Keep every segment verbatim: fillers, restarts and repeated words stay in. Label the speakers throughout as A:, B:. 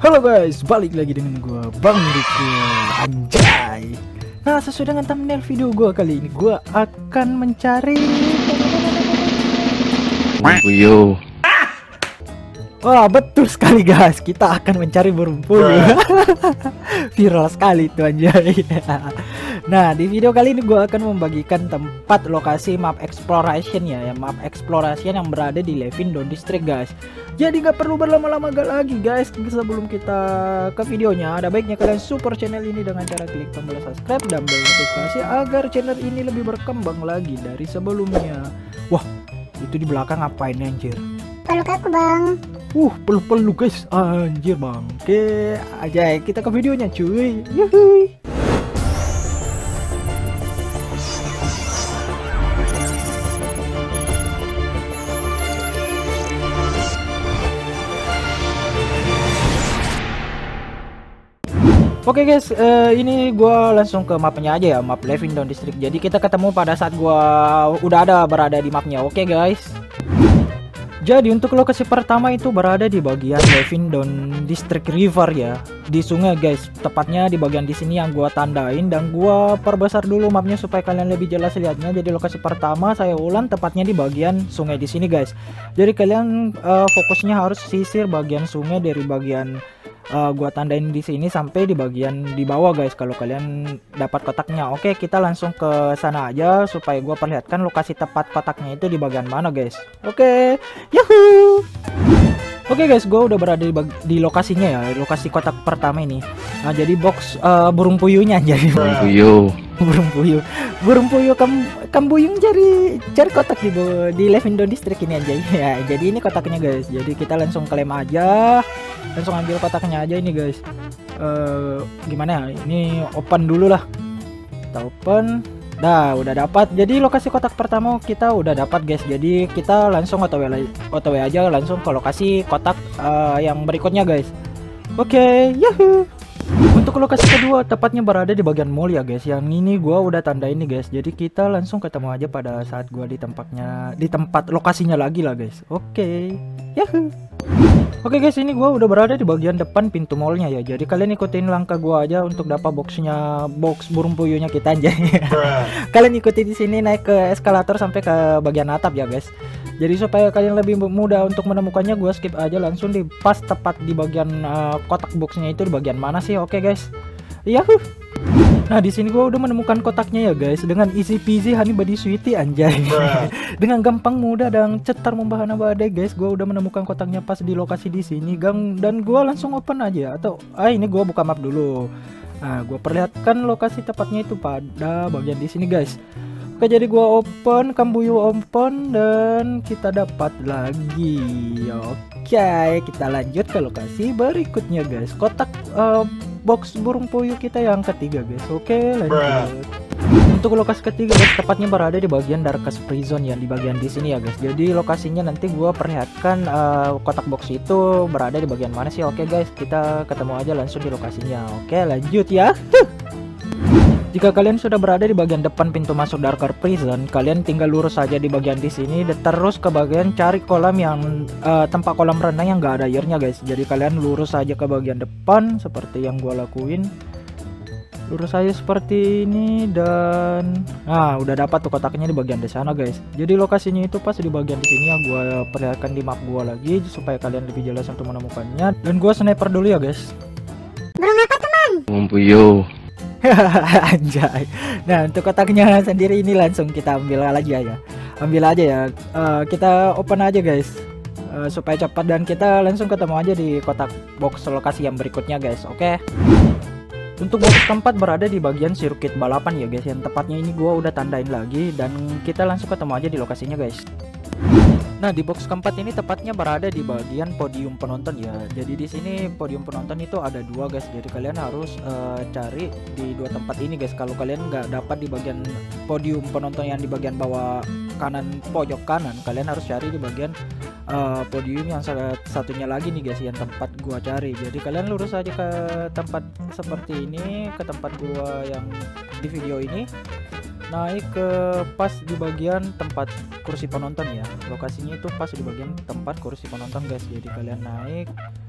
A: Halo guys, balik lagi dengan gua Bang Riko, anjay. Nah, sesuai dengan thumbnail video gua kali ini, gua akan mencari
B: Puyuh.
A: Wah, betul sekali guys, kita akan mencari burung puyuh. Viral sekali itu anjay. Nah, di video kali ini gue akan membagikan tempat lokasi map exploration ya, ya map exploration yang berada di Lavindon District guys. Jadi nggak perlu berlama-lama gak lagi guys. Sebelum kita ke videonya, ada baiknya kalian support channel ini dengan cara klik tombol subscribe dan bel notifikasi agar channel ini lebih berkembang lagi dari sebelumnya. Wah, itu di belakang ngapain anjir?
C: Peluk aku bang.
A: Uh, peluk-peluk guys, anjir bang. Oke, aja kita ke videonya cuy. Yuhui. Oke guys, uh, ini gua langsung ke mapnya aja ya, map Lavindon District. Jadi kita ketemu pada saat gua udah ada berada di mapnya. Oke guys. Jadi untuk lokasi pertama itu berada di bagian Lavindon District River ya, di sungai guys. Tepatnya di bagian di sini yang gua tandain dan gua perbesar dulu mapnya supaya kalian lebih jelas lihatnya. Jadi lokasi pertama saya ulang tepatnya di bagian sungai di sini guys. Jadi kalian uh, fokusnya harus sisir bagian sungai dari bagian uh, gua tandain di sini sampai di bagian di bawah guys. Kalau kalian dapat kotaknya, oke kita langsung ke sana aja supaya gua perlihatkan lokasi tepat kotaknya itu di bagian mana guys. Oke. Yahoo! Oke guys, gue udah berada di, di lokasinya ya, lokasi kotak pertama ini. Nah jadi box uh, burung puyuhnya jadi
B: Burung puyuh.
A: burung puyuh, burung puyuh kam kambuyung cari cari kotak di di Lavindon District ini aja ya. Jadi ini kotaknya guys. Jadi kita langsung klaim aja, langsung ambil kotaknya aja ini guys. Uh, gimana ya? Ini open dulu lah. Kita open. Nah, udah dapat. Jadi lokasi kotak pertama kita udah dapat guys. Jadi kita langsung otw otw aja langsung ke lokasi kotak uh, yang berikutnya guys. Oke, okay, yahoo. Untuk lokasi kedua tepatnya berada di bagian mall ya guys. Yang ini gua udah tandain nih guys. Jadi kita langsung ketemu aja pada saat gua di tempatnya di tempat lokasinya lagi lah guys. Oke, okay, yahoo. Oke guys, ini gua udah berada di bagian depan pintu mallnya ya. Jadi kalian ikutin langkah gua aja untuk dapat boxnya, box burung puyuhnya kita aja. Kalian ikuti di sini naik ke eskalator sampai ke bagian atap ya guys. Jadi supaya kalian lebih mudah untuk menemukannya, gua skip aja langsung di pas tepat di bagian uh, kotak boxnya itu di bagian mana sih? Oke guys. Yahoo. Nah di sini gua udah menemukan kotaknya ya guys, dengan easy peasy honey body sweetie anjay. Dengan gampang mudah dan cetar membahana badai guys, gua udah menemukan kotaknya pas di lokasi di sini gang, dan gua langsung open aja atau ah ini gua buka map dulu. Nah gua perlihatkan lokasi tepatnya itu pada bagian di sini guys. Oke jadi gua open, kambuyu open dan kita dapat lagi. Oke kita lanjut ke lokasi berikutnya guys, kotak uh, box burung puyuh kita yang ketiga guys. Oke lanjut. Untuk lokasi ketiga guys tepatnya berada di bagian Darkest Prison ya, di bagian di sini ya guys. Jadi lokasinya nanti gua perlihatkan uh, kotak box itu berada di bagian mana sih. Oke guys, kita ketemu aja langsung di lokasinya. Oke lanjut ya. Jika kalian sudah berada di bagian depan pintu masuk Darkest Prison, kalian tinggal lurus saja di bagian di sini dan terus ke bagian cari kolam yang uh, tempat kolam renang yang gak ada airnya guys. Jadi kalian lurus saja ke bagian depan seperti yang gua lakuin. Lurus saja seperti ini dan nah udah dapat tuh kotaknya di bagian di sana guys. Jadi lokasinya itu pas di bagian di sini yang gua perlihatkan di map gua lagi supaya kalian lebih jelas untuk menemukannya. Dan gua sniper dulu ya guys.
C: Burung apa teman?
B: Burung puyuh.
A: Anjay. Nah untuk kotaknya sendiri ini langsung kita ambil aja ya, ambil aja ya. Uh, kita open aja guys uh, supaya cepat dan kita langsung ketemu aja di kotak box lokasi yang berikutnya guys. Oke. Untuk box keempat berada di bagian sirkuit balapan ya guys. Yang tepatnya ini gua udah tandain lagi dan kita langsung ketemu aja di lokasinya guys. Nah di box keempat ini tepatnya berada di bagian podium penonton ya. Jadi di sini podium penonton itu ada dua guys. Jadi kalian harus uh, cari di dua tempat ini guys. Kalau kalian nggak dapat di bagian podium penonton yang di bagian bawah kanan pojok kanan, kalian harus cari di bagian uh, podium yang satunya lagi nih guys, yang tempat gua cari. Jadi kalian lurus aja ke tempat seperti ini, ke tempat gua yang di video ini. naik ke pas di bagian tempat kursi penonton ya. Lokasinya itu pas di bagian tempat kursi penonton guys. Jadi kalian naik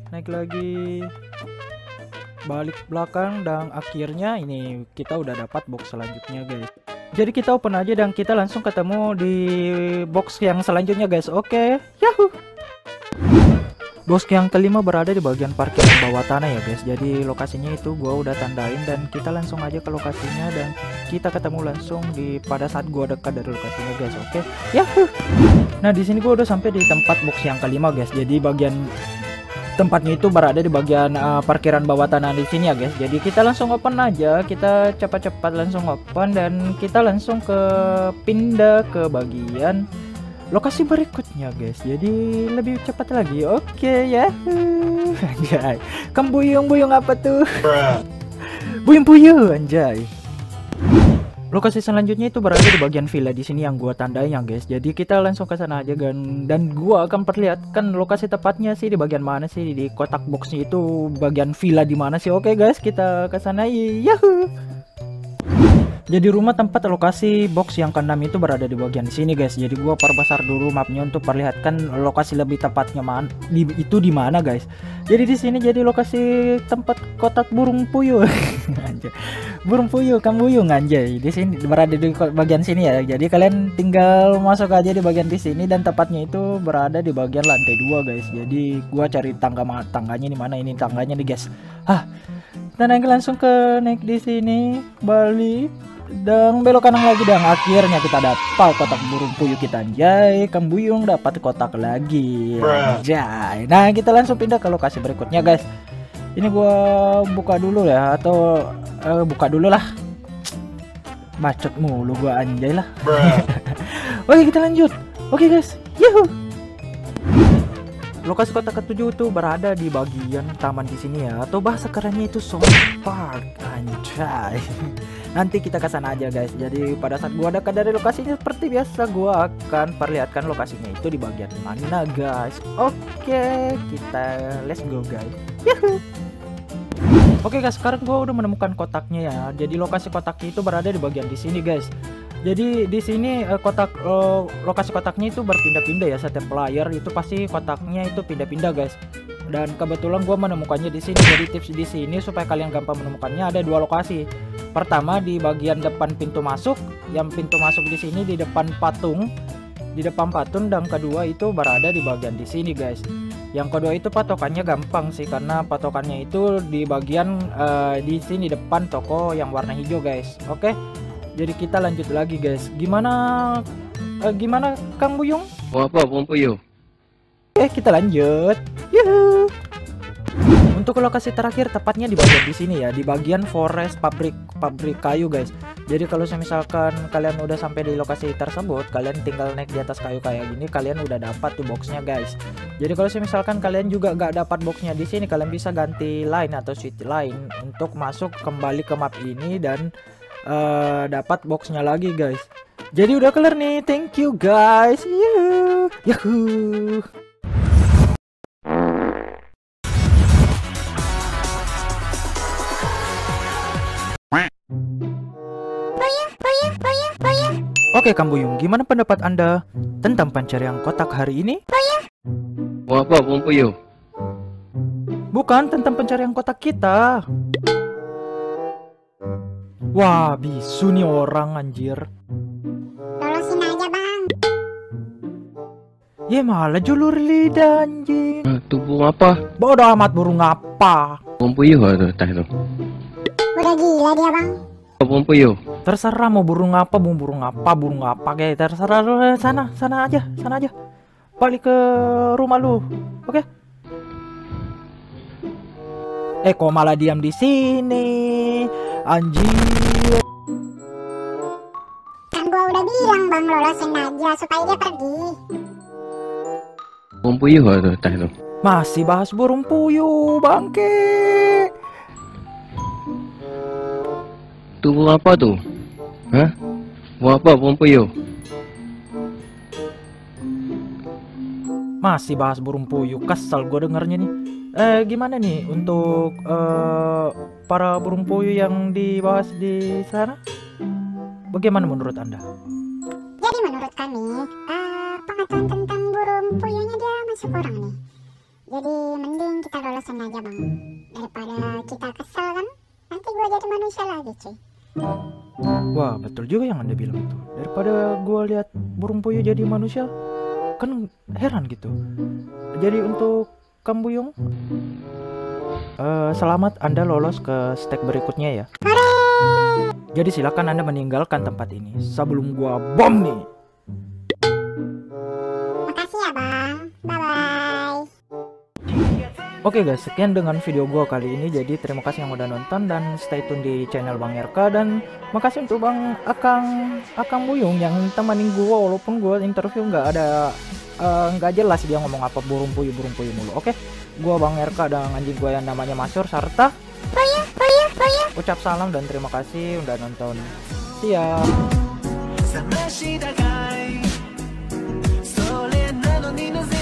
A: naik lagi, balik belakang, dan akhirnya ini kita udah dapat box selanjutnya guys. Jadi kita open aja dan kita langsung ketemu di box yang selanjutnya guys. Oke, yahoo. Box yang kelima berada di bagian parkiran bawah tanah ya guys. Jadi lokasinya itu gua udah tandain dan kita langsung aja ke lokasinya dan kita ketemu langsung di pada saat gua dekat dari lokasinya guys. Oke, yahoo. Nah di sini gua udah sampai di tempat box yang kelima guys. Jadi bagian tempatnya itu berada di bagian uh, parkiran bawah tanah di sini ya guys. Jadi kita langsung open aja, kita cepat-cepat langsung open dan kita langsung ke pindah ke bagian lokasi berikutnya guys. Jadi lebih cepat lagi. Oke ya. Anjay. Kembuyung-buyung apa tuh? Buyung-buyung anjay. Lokasi selanjutnya itu berada di bagian villa di sini yang gua tandai ya guys. Jadi kita langsung ke sana aja dan dan gua akan perlihatkan lokasi tepatnya sih di bagian mana sih di kotak boxnya itu bagian villa di mana sih. Oke guys, kita ke sana. Yahoo. Jadi rumah tempat lokasi box yang keenam itu berada di bagian sini guys. Jadi gua perbesar dulu mapnya untuk perlihatkan lokasi lebih tepatnya mana di, itu di mana guys. Jadi di sini jadi lokasi tempat kotak burung puyuh. Anjay. Burung puyuh, kambuyung anjay. Di sini berada di bagian sini ya. Jadi kalian tinggal masuk aja di bagian di sini dan tepatnya itu berada di bagian lantai dua guys. Jadi gua cari tangga tangganya di mana ini tangganya nih guys. Hah. Dan naik langsung ke naik di sini, balik dan belok kanan lagi dan akhirnya kita dapat kotak burung puyuh kita anjay. Kambuyung dapat kotak lagi anjay. Nah kita langsung pindah ke lokasi berikutnya guys. Ini gua buka dulu ya atau uh, buka dulu lah. Bacot mulu gua anjay lah. Oke kita lanjut. Oke guys. Yuhu. Lokasi kotak ketujuh itu berada di bagian taman di sini ya, atau bahasa kerennya itu Song Park anjay. Nanti kita ke sana aja guys. Jadi pada saat gua dekat dari lokasinya seperti biasa gua akan perlihatkan lokasinya itu di bagian mana guys. Oke, kita let's go guys. Yuhu. Oke guys, sekarang gua udah menemukan kotaknya ya. Jadi lokasi kotaknya itu berada di bagian di sini guys. Jadi di sini eh, kotak eh, lokasi kotaknya itu berpindah-pindah ya. Setiap player itu pasti kotaknya itu pindah-pindah guys. Dan kebetulan gua menemukannya di sini. Jadi tips di sini supaya kalian gampang menemukannya ada dua lokasi. Pertama di bagian depan pintu masuk, yang pintu masuk di sini di depan patung, di depan patung, dan kedua itu berada di bagian di sini guys. Yang kedua itu patokannya gampang sih karena patokannya itu di bagian uh, di sini depan toko yang warna hijau guys. Oke. Jadi kita lanjut lagi guys. Gimana uh, gimana Kang Buyung?
B: Mau apa burung puyuh?
A: Oke, kita lanjut. Yuhu. Untuk lokasi terakhir tepatnya di bagian di sini ya, di bagian forest pabrik pabrik kayu guys. Jadi kalau misalkan kalian udah sampai di lokasi tersebut, kalian tinggal naik di atas kayu kayak gini, kalian udah dapat tuh boxnya guys. Jadi kalau misalkan kalian juga nggak dapat boxnya di sini, kalian bisa ganti line atau switch line untuk masuk kembali ke map ini dan uh, dapat boxnya lagi guys. Jadi udah kelar nih, thank you guys. Yuhu. Yahoo. Oke Kambuyung, gimana pendapat Anda tentang pencarian kotak hari ini?
B: Mau apa burung puyuh?
A: Bukan tentang pencarian kotak kita. Wah, bisu nih orang anjir.
C: Lolosin aja bang.
A: Ya malah julur lidah anjing.
B: Nah, itu burung apa?
A: Bodoh amat burung apa.
B: Burung puyuh atau tah itu?
C: Udah gila dia bang.
B: Burung puyuh.
A: Terserah mau burung apa, mau burung apa, burung apa kayak terserah lu. Sana, sana aja, sana aja. Balik ke rumah lu. Oke? Eh kok malah diam di sini? Anjir.
C: Kan gua udah bilang bang lolosin aja supaya dia pergi.
B: Burung puyuh atau tah itu?
A: Masih bahas burung puyuh, bangke.
B: Itu burung apa tuh? Hah? Burung apa burung puyuh?
A: Masih bahas burung puyuh, kesel gue dengernya nih. Eh gimana nih untuk uh, para burung puyuh yang dibahas di sana? Bagaimana menurut Anda?
C: Jadi menurut kami uh, pengetahuan tentang burung puyuhnya dia masih kurang nih. Jadi mending kita lolosin aja bang, daripada kita kesel kan, nanti gua jadi manusia lagi cuy.
A: Wah, betul juga yang Anda bilang itu. Daripada gua lihat burung puyuh jadi manusia, kan heran gitu. Jadi untuk Kambuyung, uh, selamat Anda lolos ke step berikutnya ya. Jadi silakan Anda meninggalkan tempat ini sebelum gua bom nih.
C: Makasih ya bang, bye bye.
A: Oke guys, sekian dengan video gua kali ini. Jadi terima kasih yang udah nonton dan stay tune di channel Bang R K, dan makasih untuk Bang Akang Akang Buyung yang temanin gua walaupun gua interview nggak ada nggak uh, jelas dia ngomong apa, burung puyuh burung puyuh mulu. Oke, gua Bang R K dan anjing gua yang namanya Masyur serta
C: Puyuh, puyuh, puyuh.
A: ucap salam dan terima kasih udah nonton. See ya.
D: 冷ましたかいそれなのになぜ